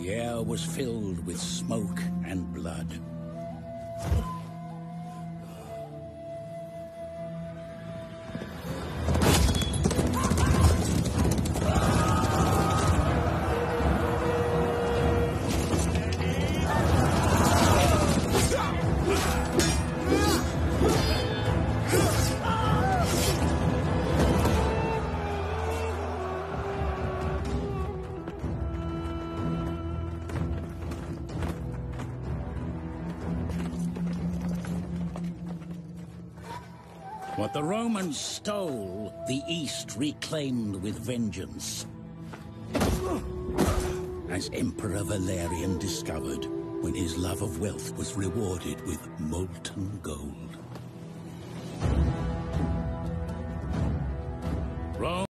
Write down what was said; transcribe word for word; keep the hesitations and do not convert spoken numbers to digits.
The air was filled with smoke and blood. What the Romans stole, the East reclaimed with vengeance. As Emperor Valerian discovered when his love of wealth was rewarded with molten gold. Rome